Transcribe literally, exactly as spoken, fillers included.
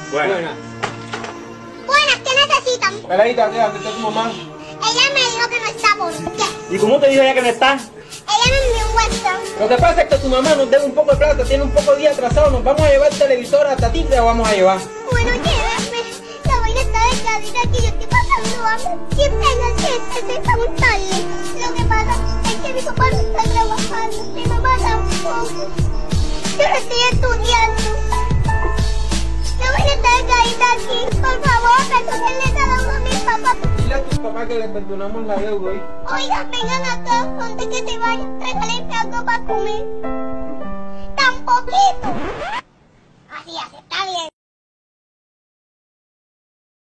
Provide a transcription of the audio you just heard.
Buenas. Buenas. Buenas, ¿qué necesitan? Peladita, ¿qué? ¿Dónde está tu mamá? Ella me dijo que no está por qué. ¿Y cómo te dijo ella que no está? Ella me envió un WhatsApp. Lo que pasa es que tu mamá nos debe un poco de plata, tiene un poco de día atrasado. ¿Nos vamos a llevar el televisor hasta ti? ¿Te vamos a llevar? Bueno, llévame. La vaina está delgadita aquí, yo estoy pasando hambre. Siempre hay una siesta, se está muy tarde. Lo que pasa es que mi papá no está trabajando, mi mamá tampoco. Yo no estoy estudiando. La vaina está delgadita aquí. Por favor, perdónenle cada uno a mis papás. Dile a tus papás que les perdonamos la deuda hoy. Oigan, vengan acá, antes que te vayan, tráigale algo para comer. Tan poquito. Así hace, está bien.